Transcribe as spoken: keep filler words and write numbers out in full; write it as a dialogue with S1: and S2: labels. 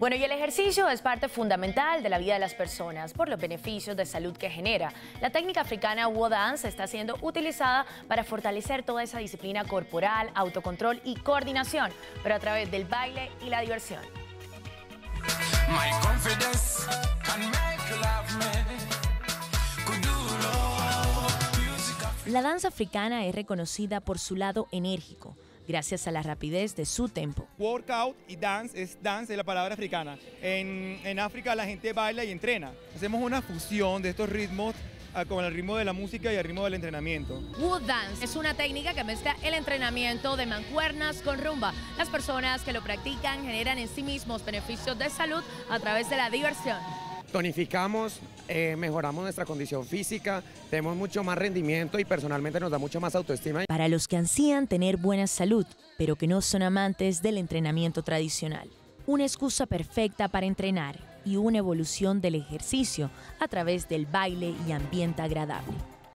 S1: Bueno, y el ejercicio es parte fundamental de la vida de las personas por los beneficios de salud que genera. La técnica africana Wo Dance está siendo utilizada para fortalecer toda esa disciplina corporal, autocontrol y coordinación, pero a través del baile y la diversión. La danza africana es reconocida por su lado enérgico, gracias a la rapidez de su tempo.
S2: Workout y dance es dance es la palabra africana. En, en África la gente baila y entrena. Hacemos una fusión de estos ritmos a, con el ritmo de la música y el ritmo del entrenamiento.
S1: Wo Dance es una técnica que mezcla el entrenamiento de mancuernas con rumba. Las personas que lo practican generan en sí mismos beneficios de salud a través de la diversión.
S3: Tonificamos, eh, mejoramos nuestra condición física, tenemos mucho más rendimiento y personalmente nos da mucho más autoestima.
S1: Para los que ansían tener buena salud, pero que no son amantes del entrenamiento tradicional. Una excusa perfecta para entrenar y una evolución del ejercicio a través del baile y ambiente agradable.